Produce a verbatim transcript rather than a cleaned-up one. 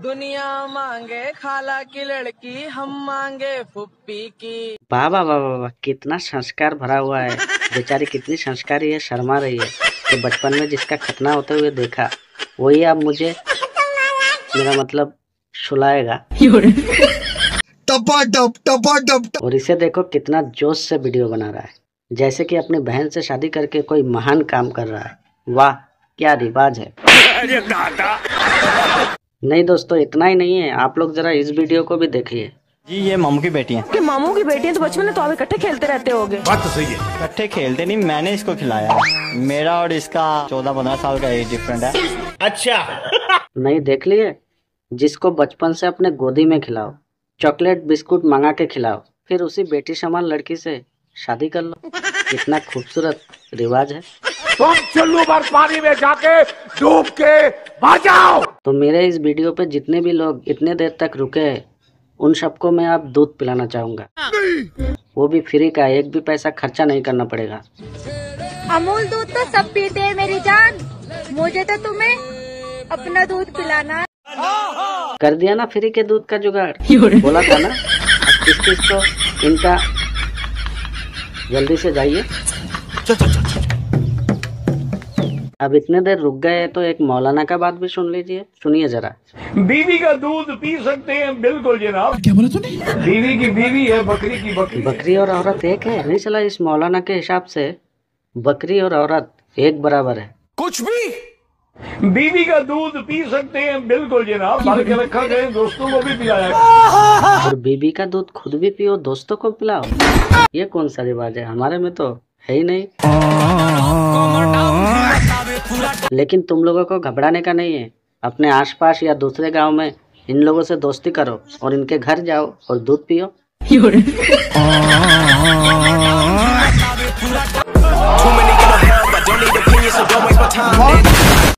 दुनिया मांगे खाला की लड़की, हम मांगे फुप्पी की। वाह वाह वाह वाह, कितना संस्कार भरा हुआ है। बेचारी कितनी संस्कारी है, शर्मा रही है कि बचपन में जिसका खतना होते हुए देखा वही अब मुझे, मेरा मतलब, सुलाएगा। टपा टप टपा टप। और इसे देखो कितना जोश से वीडियो बना रहा है, जैसे कि अपनी बहन से शादी करके कोई महान काम कर रहा है। वाह क्या रिवाज है। अरे दादा। नहीं दोस्तों, इतना ही नहीं है, आप लोग जरा इस वीडियो को भी देखिए। जी ये मामू की बेटी है। कि मामू की बेटी है तो बचपन में तो आप इकट्ठे खेलते रहते होगे। बात तो सही है। इकट्ठे खेलते नहीं, मैंने इसको खिलाया। मेरा और इसका चौदह पंद्रह साल का एज डिफरेंट है। अच्छा। नहीं देख लिए, जिसको बचपन से अपने गोदी में खिलाओ, चॉकलेट बिस्कुट मंगा के खिलाओ, फिर उसी बेटी समान लड़की से शादी कर लो। कितना खूबसूरत रिवाज है। तुम चुल्लू भर पानी में जाके डूब के मर जाओ। तो मेरे इस वीडियो पे जितने भी लोग इतने देर तक रुके हैं, उन सबको मैं अब दूध पिलाना चाहूंगा। वो भी फ्री का, एक भी पैसा खर्चा नहीं करना पड़ेगा। अमूल दूध तो सब पीते हैं मेरी जान, मुझे तो तुम्हें अपना दूध पिलाना। कर दिया ना फ्री के दूध का जुगाड़, बोला था ना। अब किस किस को इनका, जल्दी से जाइए। अब इतने देर रुक गए तो एक मौलाना का बात भी सुन लीजिए, सुनिए जरा। बीवी का दूध पी सकते हैं, बिल्कुल जनाब। क्या बोला तूने? बीवी की बीवी है, बकरी की बकरी। बकरी और औरत एक है? नहीं चला, इस मौलाना के हिसाब से बकरी और औरत एक बराबर है। कुछ भी। बीवी का दूध पी सकते हैं, बिल्कुल जनाब। भर के रखा गए, दोस्तों को भी पिलाया। और बीवी का दूध खुद भी पियो, दोस्तों को पिलाओ, ये कौन सा रिवाज है? हमारे में तो है ही नहीं। लेकिन तुम लोगों को घबराने का नहीं है। अपने आसपास या दूसरे गांव में इन लोगों से दोस्ती करो और इनके घर जाओ और दूध पियो।